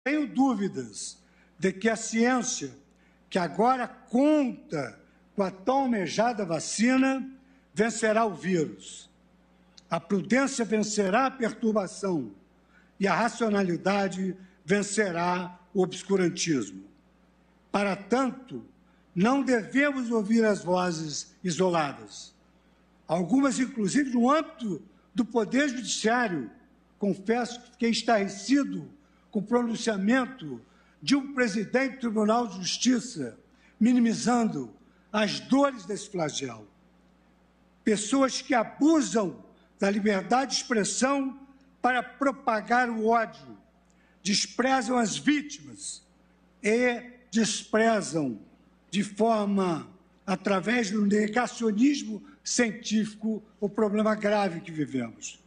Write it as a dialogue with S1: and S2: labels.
S1: tenho dúvidas de que a ciência, que agora conta com a tão almejada vacina, vencerá o vírus. A prudência vencerá a perturbação e a racionalidade vencerá o obscurantismo. Para tanto, não devemos ouvir as vozes isoladas. Algumas, inclusive, no âmbito do Poder Judiciário. Confesso que fiquei estarrecido com o pronunciamento de um presidente do Tribunal de Justiça, minimizando as dores desse flagelo. Pessoas que abusam da liberdade de expressão para propagar o ódio, desprezam as vítimas e desprezam de forma, através do negacionismo científico, o problema grave que vivemos.